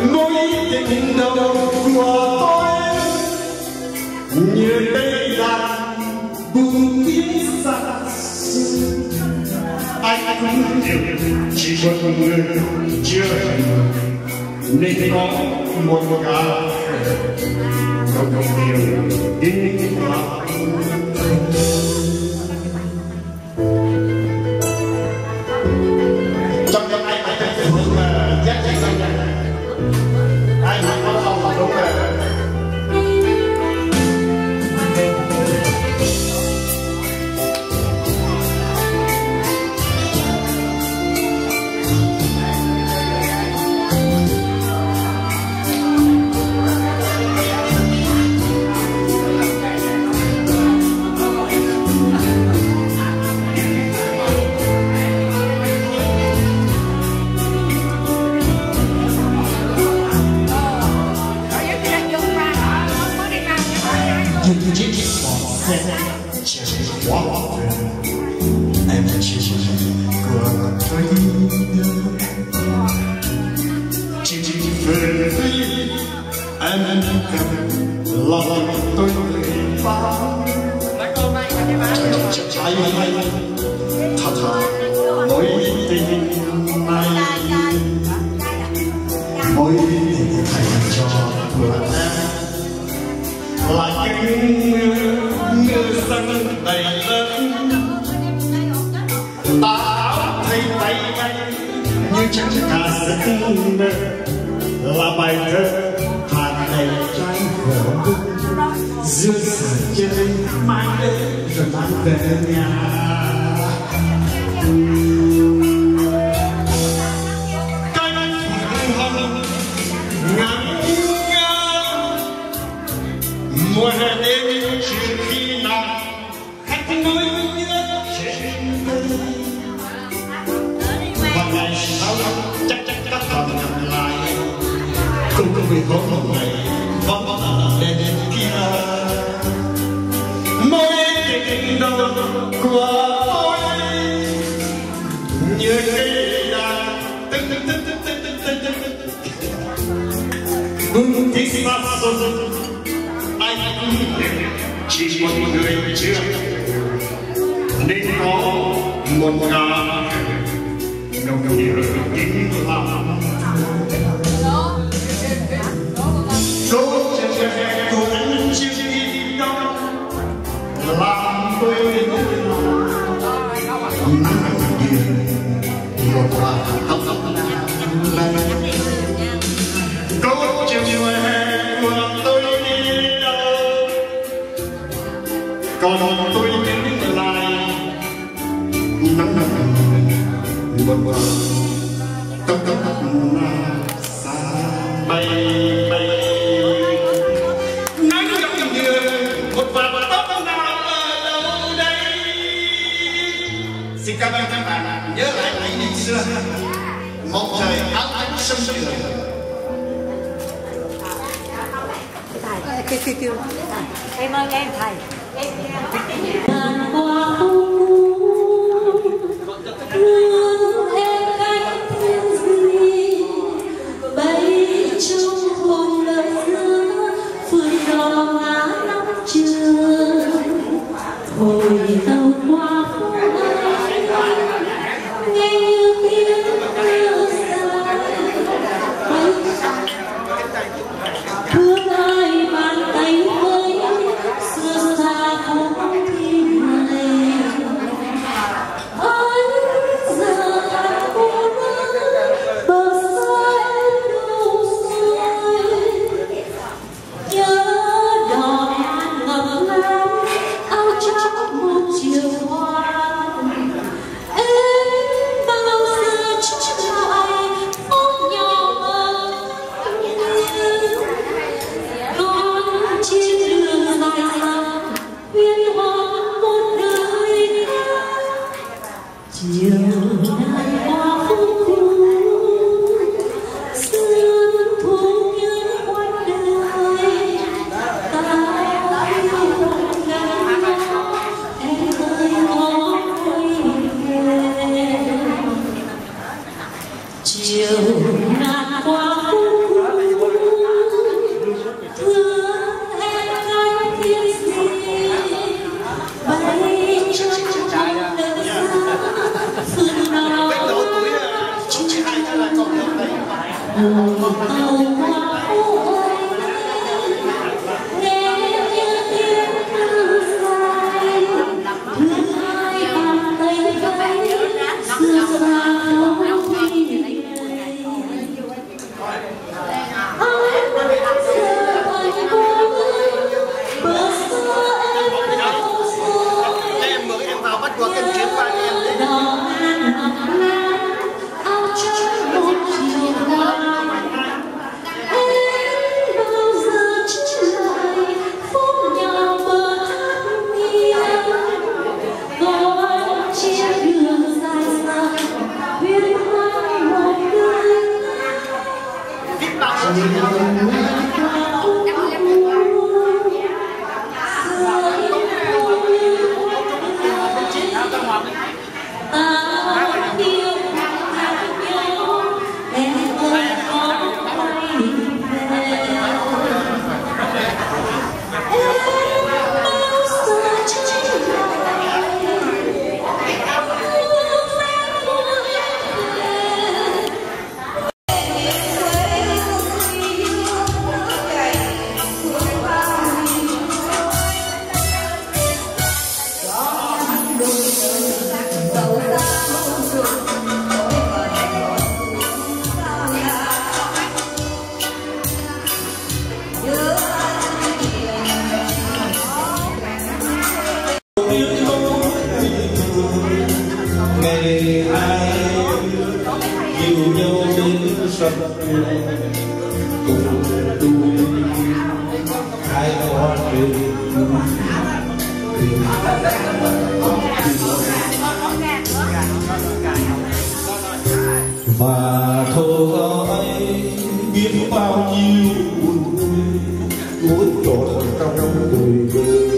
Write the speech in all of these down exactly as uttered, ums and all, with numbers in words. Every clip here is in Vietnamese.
mối tình đầu của tôi như đây là buồn tiếng xa xưa. Anh cũng hiểu chỉ một người chưa nên có một gã không hiểu đi vào. Trong năm nay anh phải hướng giác trị anh anh có không đúng rồi. Quá em chỉ của tôi chỉ về em cầm lòng tôi phá trái hay thật thật mối tình này mối tình thành cho của em là những mưa sân đầy lớn ta thấy tay anh như chẳng cả giấc mơ là bài thơ hàn đầy trái vỡ giữa sân chơi mãi đến rồi mang về nhà. Mùa hè đến chưa khi nào khách nối nhớ trên đời và ngày sau chắc chắc các còn gặp lại cùng công việc có một ngày vẫn ở lên kia. Mối tình đầu của tôi như cây đàn tức tức tức tức tức tức tức bừng tiếng xa xôi. Anh chỉ một người chưa nên có một ngã nồng nhiệt kính lòng. Câu chuyện của anh chưa đi đâu làm tôi nắng điện một hoa hấp dẫn. Câu chuyện mùa hè của tôi còn tôi đứng lại nắng nắng một vòng tóc tóc xa bay bay nắng trong giường một vạt tóc nào ở đâu đây. Xin cảm ơn các bạn nhớ lại ngày đi xưa một thời áo ánh sông trường. Kêu kêu kêu em ơi em thầy em luôn em cánh thiên gì bay trong hồn lời giữa phương đò ngã năm trường hồi tàu qua nghe như tiếng mưa dài thương ai bàn tay với xưa xa không thiên lệ. Và thôi biết bao nhiêu buồn vui nuối trọn trong đời đời.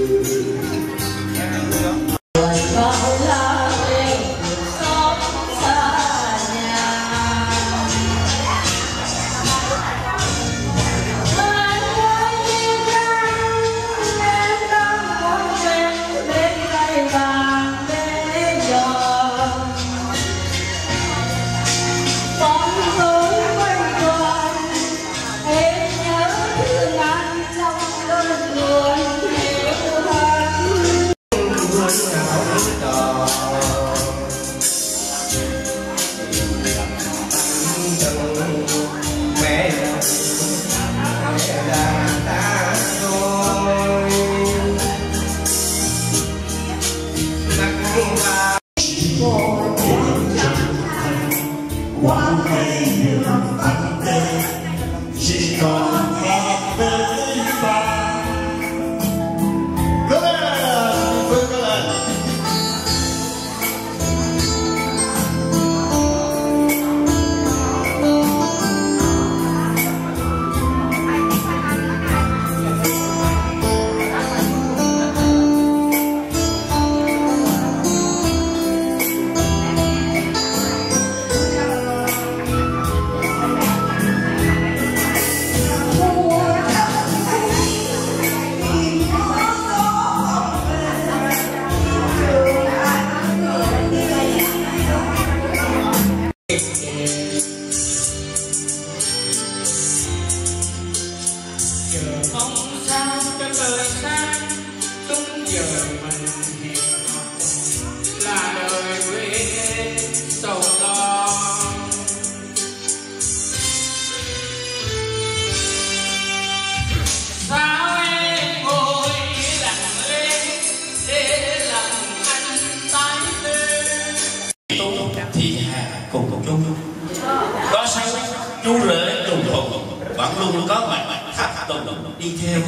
Có sao chú rể trùng thùng vẫn luôn có mặt tháp tùng đi theo.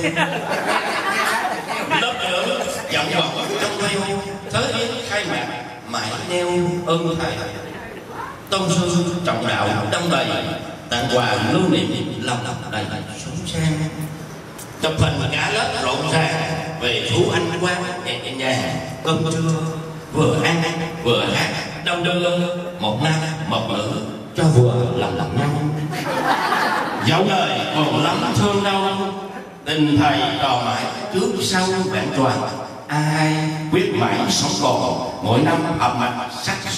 Lớp trưởng giọng bọc trong theo thới yến khai mạc mãi neo ơn thầy. Tôn sư trọng đạo đông đầy tặng quà lưu niệm lòng đầy sống sang. Chụp hình cả lớp rộn ràng về Phú Anh quán nhẹ nhàng. Cơm trưa vừa ăn vừa hát đông đưa một nam một nữ cho vừa lòng lòng nhau. Dẫu đời còn lắm thương đau, tình thầy đò mãi trước sau vẹn toàn. Ai quyết mãi sống còn mỗi năm hợp mặt sắc